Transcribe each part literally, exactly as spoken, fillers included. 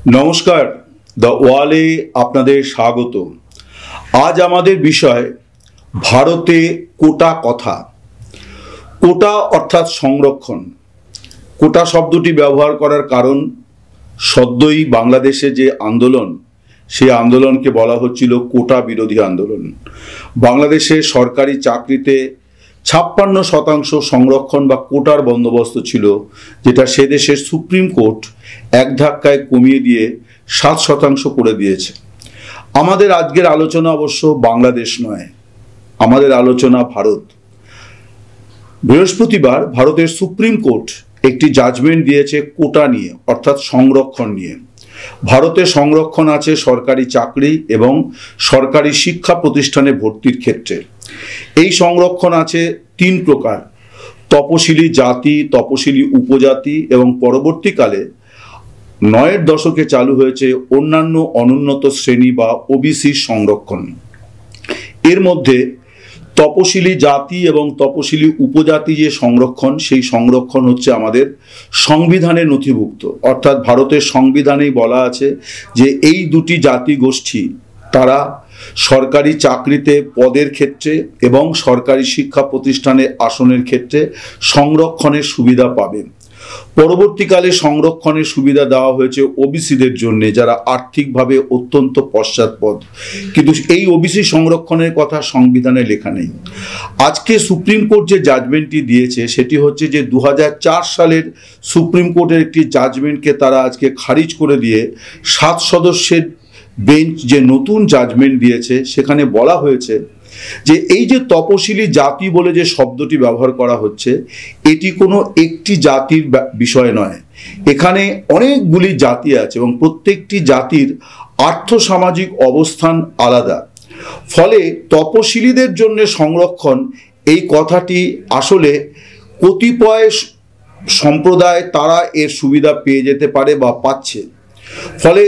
नमस्कार द ওয়ালে আপনাদের স্বাগত। आज আমাদের বিষয় ভারতে কোটা কথা। কোটা অর্থাৎ সংরক্ষণ। কোটা শব্দটি ব্যবহার করার কারণ সদ্যই বাংলাদেশে যে আন্দোলন, সেই আন্দোলনকে বলা হচ্ছিল কোটা বিরোধী আন্দোলন। বাংলাদেশে সরকারি চাকরিতে ছাপ্পান্ন শতাংশ সংরক্ষণ বা কোটার বন্দোবস্ত ছিল, যেটা সে দেশের সুপ্রিম কোর্ট এক ধাক্কায় কমিয়ে দিয়ে সাত শতাংশ করে দিয়েছে। আমাদের আজকের আলোচনা অবশ্য বাংলাদেশ নয়, আমাদের আলোচনা ভারত। বৃহস্পতিবার ভারতের সুপ্রিম কোর্ট একটি জাজমেন্ট দিয়েছে কোটা নিয়ে, অর্থাৎ সংরক্ষণ নিয়ে। ভারতে সংরক্ষণ আছে সরকারি চাকরি এবং সরকারি শিক্ষা প্রতিষ্ঠানে ভর্তির ক্ষেত্রে। এই সংরক্ষণ আছে তিন প্রকার: তপশিলি জাতি, তপশিলি উপজাতি এবং পরবর্তীকালে নয়ের দশকে চালু হয়েছে অন্যান্য অনুন্নত শ্রেণী বা ওবিসি সংরক্ষণ। এর মধ্যে তপশিলি জাতি এবং তপশিলি উপজাতি যে সংরক্ষণ, সেই সংরক্ষণ হচ্ছে আমাদের সংবিধানে নথিভুক্ত। অর্থাৎ ভারতের সংবিধানেই বলা আছে যে এই দুটি জাতি গোষ্ঠী তারা সরকারি চাকরিতে পদের ক্ষেত্রে এবং সরকারি শিক্ষা প্রতিষ্ঠানে আসনের ক্ষেত্রে সংরক্ষণের সুবিধা পাবে। পরবর্তীকালে সংরক্ষণের সুবিধা দেওয়া হয়েছে ওবিসিদের জন্য, যারা আর্থিকভাবে অত্যন্ত পশ্চাৎপদ, কিন্তু এই ওবিসি সংরক্ষণের কথা সংবিধানে লেখা নেই। আজকে সুপ্রিম কোর্ট যে জাজমেন্টটি দিয়েছে সেটি হচ্ছে যে দু হাজার চার সালের সুপ্রিম কোর্টের একটি জাজমেন্টকে তারা আজকে খারিজ করে দিয়ে সাত সদস্যের বেঞ্চ যে নতুন জাজমেন্ট দিয়েছে সেখানে বলা হয়েছে যে এই যে তপশিলি জাতি বলে যে শব্দটি ব্যবহার করা হচ্ছে, এটি কোনো একটি জাতির বিষয় নয়। এখানে অনেকগুলি জাতি আছে এবং প্রত্যেকটি জাতির আর্থসামাজিক অবস্থান আলাদা। ফলে তপশিলিদের জন্য সংরক্ষণ এই কথাটি আসলে কতিপয় সম্প্রদায় তারা এর সুবিধা পেয়ে যেতে পারে বা পাচ্ছে। ফলে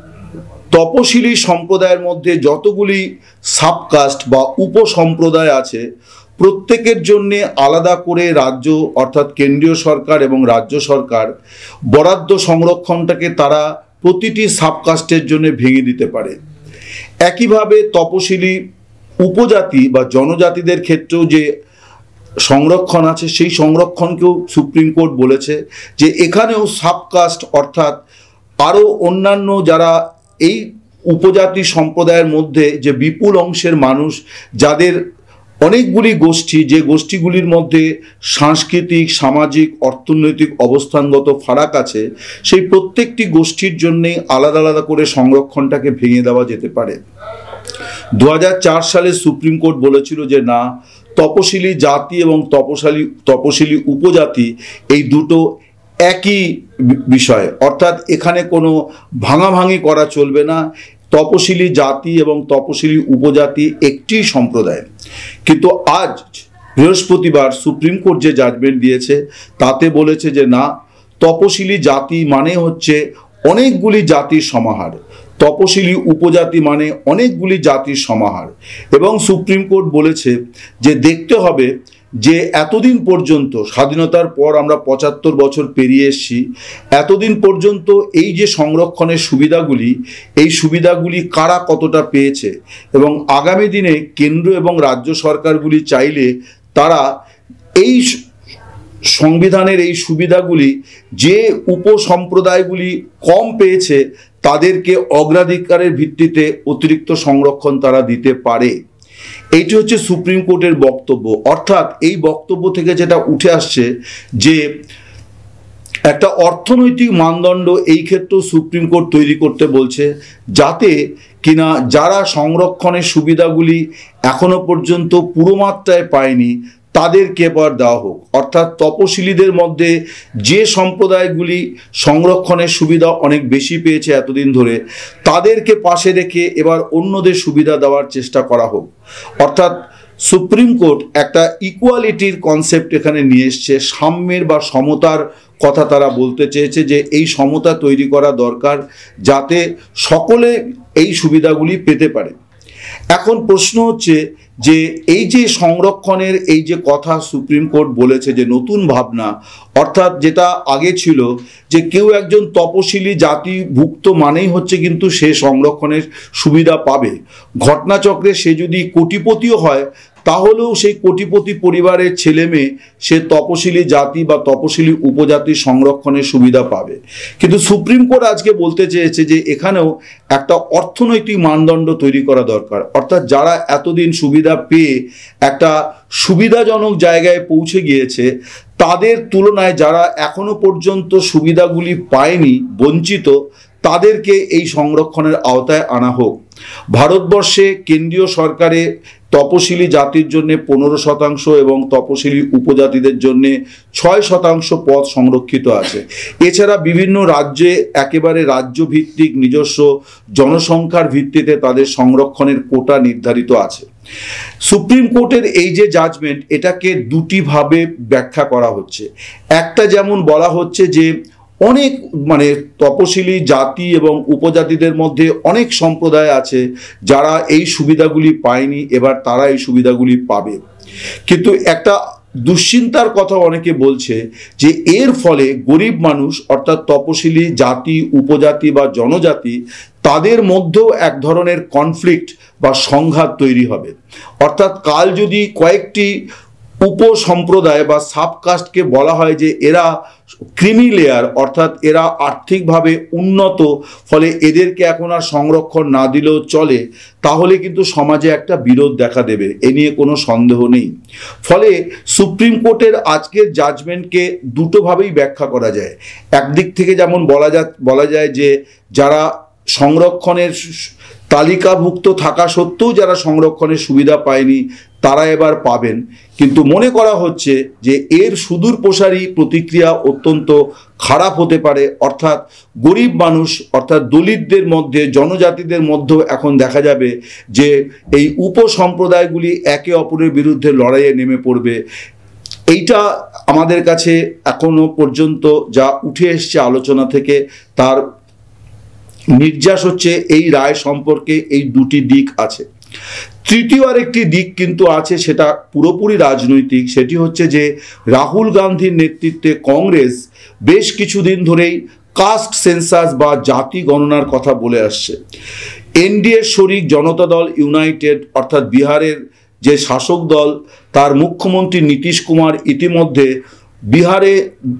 তপশিলি সম্প্রদায়ের মধ্যে যতগুলি সাবকাস্ট বা উপসম্প্রদায় আছে, প্রত্যেকের জন্যে আলাদা করে রাজ্য অর্থাৎ কেন্দ্রীয় সরকার এবং রাজ্য সরকার বরাদ্দ সংরক্ষণটাকে তারা প্রতিটি সাবকাস্টের জন্য ভেঙে দিতে পারে। একইভাবে তপশিলি উপজাতি বা জনজাতিদের ক্ষেত্রেও যে সংরক্ষণ আছে, সেই সংরক্ষণকেও সুপ্রিম কোর্ট বলেছে যে এখানেও সাবকাস্ট অর্থাৎ আরও অন্যান্য যারা এই উপজাতি সম্প্রদায়ের মধ্যে যে বিপুল অংশের মানুষ, যাদের অনেকগুলি গোষ্ঠী, যে গোষ্ঠীগুলির মধ্যে সাংস্কৃতিক, সামাজিক, অর্থনৈতিক অবস্থানগত ফারাক আছে, সেই প্রত্যেকটি গোষ্ঠীর জন্যেই আলাদা আলাদা করে সংরক্ষণটাকে ভেঙে দেওয়া যেতে পারে। দু হাজার চার সালে সুপ্রিম কোর্ট বলেছিল যে না, তপশিলি জাতি এবং তপশিলি তপশিলি উপজাতি এই দুটো একই বিষয়, অর্থাৎ এখানে কোনো ভাঙাভাঙি করা চলবে না। তপশিলি জাতি এবং তপশিলি উপজাতি একটি সম্প্রদায়। কিন্তু আজ বৃহস্পতিবার সুপ্রিম কোর্ট যে জাজমেন্ট দিয়েছে তাতে বলেছে যে না, তপশিলি জাতি মানে হচ্ছে অনেকগুলি জাতির সমাহার, তপশিলি উপজাতি মানে অনেকগুলি জাতির সমাহার। এবং সুপ্রিম কোর্ট বলেছে যে দেখতে হবে যে এতদিন পর্যন্ত, স্বাধীনতার পর আমরা পঁচাত্তর বছর পেরিয়ে এসেছি, এতদিন পর্যন্ত এই যে সংরক্ষণের সুবিধাগুলি, এই সুবিধাগুলি কারা কতটা পেয়েছে, এবং আগামী দিনে কেন্দ্র এবং রাজ্য সরকারগুলি চাইলে তারা এই সংবিধানের এই সুবিধাগুলি যে উপসম্প্রদায়গুলি কম পেয়েছে তাদেরকে অগ্রাধিকারের ভিত্তিতে অতিরিক্ত সংরক্ষণ তারা দিতে পারে। এইটি হচ্ছে সুপ্রিম কোর্টের বক্তব্য। অর্থাৎ এই বক্তব্য থেকে যেটা উঠে আসছে যে একটা অর্থনৈতিক মানদণ্ড এই ক্ষেত্রেও সুপ্রিম কোর্ট তৈরি করতে বলছে, যাতে কিনা যারা সংরক্ষণের সুবিধাগুলি এখনো পর্যন্ত পুরো মাত্রায় পায়নি তাদেরকে এবার দেওয়া হোক। অর্থাৎ তপশিলিদের মধ্যে যে সম্প্রদায়গুলি সংরক্ষণের সুবিধা অনেক বেশি পেয়েছে এতদিন ধরে, তাদেরকে পাশে রেখে এবার অন্যদের সুবিধা দেওয়ার চেষ্টা করা হোক। অর্থাৎ সুপ্রিম কোর্ট একটা ইকুয়ালিটির কনসেপ্ট এখানে নিয়ে এসছে, সাম্যের বা সমতার কথা তারা বলতে চেয়েছে যে এই সমতা তৈরি করা দরকার, যাতে সকলে এই সুবিধাগুলি পেতে পারে। এখন প্রশ্ন হচ্ছে যে এই যে সংরক্ষণের এই যে কথা সুপ্রিম কোর্ট বলেছে যে নতুন ভাবনা, অর্থাৎ যেটা আগে ছিল যে কেউ একজন তপশিলি জাতিভুক্ত মানেই হচ্ছে কিন্তু সে সংরক্ষণের সুবিধা পাবে, ঘটনাচক্রে সে যদি কোটিপতিও হয় তাহলেও সেই কোটিপতি পরিবারের ছেলে মেয়ে সে তপশিলি জাতি বা তপশিলি উপজাতি সংরক্ষণের সুবিধা পাবে। কিন্তু সুপ্রিম কোর্ট আজকে বলতে চেয়েছে যে এখানেও একটা অর্থনৈতিক মানদণ্ড তৈরি করা দরকার, অর্থাৎ যারা এতদিন সুবিধা পেয়ে একটা সুবিধাজনক জায়গায় পৌঁছে গিয়েছে তাদের তুলনায় যারা এখনো পর্যন্ত সুবিধাগুলি পায়নি, বঞ্চিত, তাদেরকে এই সংরক্ষণের আওতায় আনা হোক। ভারতবর্ষে কেন্দ্রীয় সরকারে তপশিলি জাতির জন্য পনেরো শতাংশ এবং তপশিলি উপজাতিদের জন্য ছয় শতাংশ পদ সংরক্ষিত আছে। এছাড়া বিভিন্ন রাজ্যে একেবারে রাজ্যভিত্তিক নিজস্ব জনসংখ্যার ভিত্তিতে তাদের সংরক্ষণের কোটা নির্ধারিত আছে। সুপ্রিম কোর্টের এই যে জাজমেন্ট, এটাকে দুটিভাবে ব্যাখ্যা করা হচ্ছে। একটা যেমন বলা হচ্ছে যে অনেক মানে তপশিলি জাতি এবং উপজাতিদের মধ্যে অনেক সম্প্রদায় আছে যারা এই সুবিধাগুলি পায়নি, এবার তারা এই সুবিধাগুলি পাবে। কিন্তু একটা দুশ্চিন্তার কথা অনেকে বলছে যে এর ফলে গরিব মানুষ অর্থাৎ তপশিলি জাতি, উপজাতি বা জনজাতি তাদের মধ্যেও এক ধরনের কনফ্লিক্ট বা সংঘাত তৈরি হবে। অর্থাৎ কাল যদি কয়েকটি উপসম্প্রদায় বা সাবকাস্টকে বলা হয় যে এরা ক্রিমি লেয়ার, অর্থাৎ এরা আর্থিকভাবে উন্নত, ফলে এদেরকে এখন আর সংরক্ষণ না দিলেও চলে, তাহলে কিন্তু সমাজে একটা বিরোধ দেখা দেবে, এ নিয়ে কোনো সন্দেহ নেই। ফলে সুপ্রিম কোর্টের আজকের জাজমেন্টকে দুটোভাবেই ব্যাখ্যা করা যায়। একদিক থেকে যেমন বলা যা বলা যায় যে যারা সংরক্ষণের তালিকাভুক্ত থাকা সত্ত্বেও যারা সংরক্ষণের সুবিধা পায়নি তারা এবার পাবেন, কিন্তু মনে করা হচ্ছে যে এর সুদূর প্রসারী প্রতিক্রিয়া অত্যন্ত খারাপ হতে পারে। অর্থাৎ গরিব মানুষ অর্থাৎ দলিতদের মধ্যে, জনজাতিদের মধ্যেও এখন দেখা যাবে যে এই উপসম্প্রদায়গুলি একে অপরের বিরুদ্ধে লড়াইয়ে নেমে পড়বে। এইটা আমাদের কাছে এখনো পর্যন্ত যা উঠে এসছে আলোচনা থেকে, তার নির্যাস হচ্ছে এই রায় সম্পর্কে এই দুটি দিক আছে। তৃতীয় আরেকটি দিক কিন্তু আছে, সেটা পুরোপুরি রাজনৈতিক। সেটি হচ্ছে যে রাহুল গান্ধীর নেতৃত্বে কংগ্রেস বেশ কিছুদিন ধরেই কাস্ট সেন্সাস বা জাতি গণনার কথা বলে আসছে। এনডিএ শরিক জনতা দল ইউনাইটেড অর্থাৎ বিহারের যে শাসক দল, তার মুখ্যমন্ত্রী নীতিশ কুমার ইতিমধ্যে বিহারে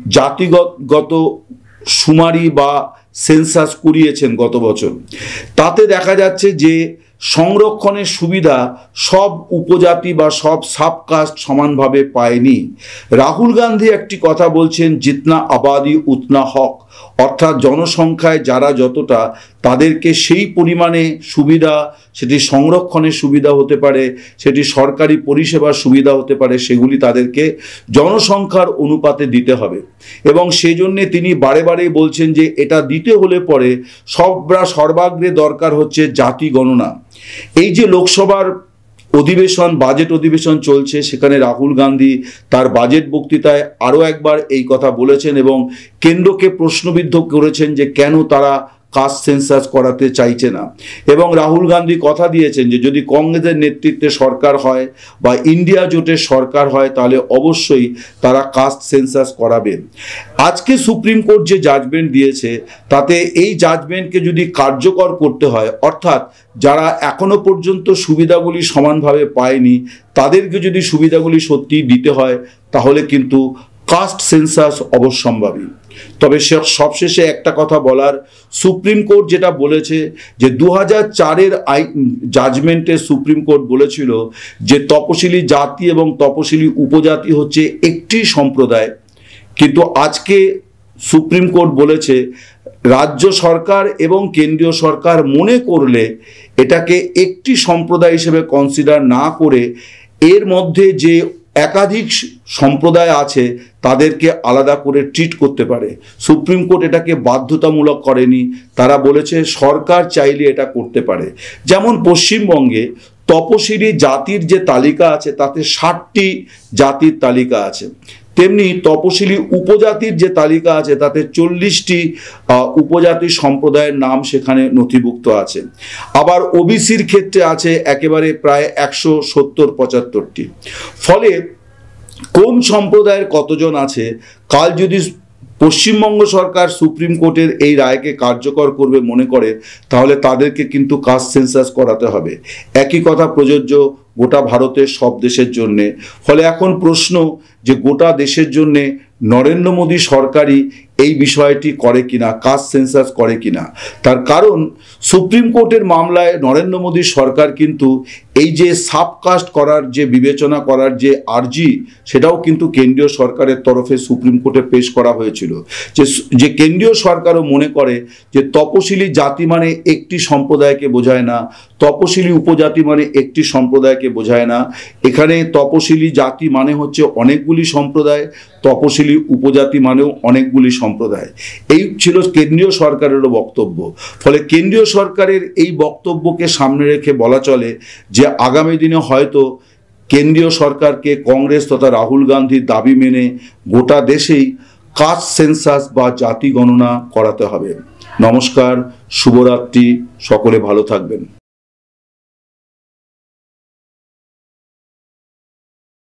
জাতিগত সুমারি বা সেন্সাস করিয়েছেন গত বছর। তাতে দেখা যাচ্ছে যে সংরক্ষণের সুবিধা সব উপজাতি বা সব সাবকাস্ট সমানভাবে পায়নি। রাহুল গান্ধী একটি কথা বলছেন, জিতনা আবাদি উতনা হক, অর্থাৎ জনসংখ্যায় যারা যতটা তাদেরকে সেই পরিমাণে সুবিধা, সেটি সংরক্ষণের সুবিধা হতে পারে, সেটি সরকারি পরিষেবার সুবিধা হতে পারে, সেগুলি তাদেরকে জনসংখ্যার অনুপাতে দিতে হবে। এবং সেই জন্যে তিনি বারে বারে বলছেন যে এটা দিতে হলে পরে সবরা সর্বাগ্রে দরকার হচ্ছে জাতি গণনা। এই যে লোকসভার অধিবেশন, বাজেট অধিবেশন চলছে, সেখানে রাহুল গান্ধী তার বাজেট বক্তৃতায় আরও একবার এই কথা বলেছেন এবং কেন্দ্রকে প্রশ্নবিদ্ধ করেছেন যে কেন তারা কাস্ট সেন্সাস করাতে চাইছে না। এবং রাহুল গান্ধী কথা দিয়েছেন যে যদি কংগ্রেসের নেতৃত্বে সরকার হয় বা ইন্ডিয়া জোটের সরকার হয় তাহলে অবশ্যই তারা কাস্ট সেন্সাস করাবেন। আজকে সুপ্রিম কোর্ট যে জাজমেন্ট দিয়েছে তাতে এই জাজমেন্টকে যদি কার্যকর করতে হয়, অর্থাৎ যারা এখনো পর্যন্ত সুবিধাগুলি সমানভাবে পায়নি তাদেরকে যদি সুবিধাগুলি সত্যি দিতে হয় তাহলে কিন্তু কাস্ট সেন্সাস অবশ্যম্ভাবী। তবে সে সবশেষে একটা কথা বলার, সুপ্রিম কোর্ট যেটা বলেছে যে দু হাজার চারের আই জাজমেন্টে সুপ্রিম কোর্ট বলেছিল যে তপশিলি জাতি এবং তপশিলি উপজাতি হচ্ছে একটি সম্প্রদায়, কিন্তু আজকে সুপ্রিম কোর্ট বলেছে রাজ্য সরকার এবং কেন্দ্রীয় সরকার মনে করলে এটাকে একটি সম্প্রদায় হিসেবে কনসিডার না করে এর মধ্যে যে একাধিক সম্প্রদায় আছে তাদেরকে আলাদা করে ট্রিট করতে পারে। সুপ্রিম কোর্ট এটাকে বাধ্যতামূলক করেনি, তারা বলেছে সরকার চাইলে এটা করতে পারে। যেমন পশ্চিমবঙ্গে তপশিলি জাতির যে তালিকা আছে তাতে ষাটটি জাতির তালিকা আছে, তেমনি তপশিলি উপজাতির যে তালিকা আছে তাতে চল্লিশটি উপজাতি সম্প্রদায়ের নাম সেখানে নথিভুক্ত আছে। আবার ওবিসির ক্ষেত্রে আছে একেবারে প্রায় একশো সত্তর পঁচাত্তরটি। ফলে কোন সম্প্রদায়ের কতজন আছে, কাল যদি পশ্চিমবঙ্গ সরকার সুপ্রিম কোর্টের এই রায়কে কার্যকর করবে মনে করে, তাহলে তাদেরকে কিন্তু কাস্ট সেন্সাস করাতে হবে। একই কথা প্রযোজ্য গোটা ভারতের সব দেশের জন্যে। ফলে এখন প্রশ্ন যে গোটা দেশের জন্যে নরেন্দ্র মোদী সরকারই এই বিষয়টি করে কিনা, কাস্ট সেন্সাস করে কিনা। তার কারণ সুপ্রিম কোর্টের মামলায় নরেন্দ্র মোদী সরকার কিন্তু এই যে সাবকাস্ট করার যে বিবেচনা করার যে আর্জি, সেটাও কিন্তু কেন্দ্রীয় সরকারের তরফে সুপ্রিম কোর্টে পেশ করা হয়েছিল। যে যে কেন্দ্রীয় সরকারও মনে করে যে তপশিলি জাতি মানে একটি সম্প্রদায়কে বোঝায় না, তপশিলি উপজাতি মানে একটি সম্প্রদায়কে বোঝায় না। এখানে তপশিলি জাতি মানে হচ্ছে অনেকগুলি সম্প্রদায়, তপশিলি উপজাতি মানেও অনেকগুলি সম্প্রদায়। এই ছিল কেন্দ্রীয় সরকারেরও বক্তব্য। ফলে কেন্দ্রীয় সরকারের এই বক্তব্যকে সামনে রেখে বলা চলে যে আগামী দিনে হয়তো কেন্দ্রীয় সরকারকে কংগ্রেস তথা রাহুল গান্ধীর দাবি মেনে গোটা দেশেই কাস্ট সেন্সাস বা জাতি গণনা করাতে হবে। নমস্কার, শুভরাত্রি, সকলে ভালো থাকবেন।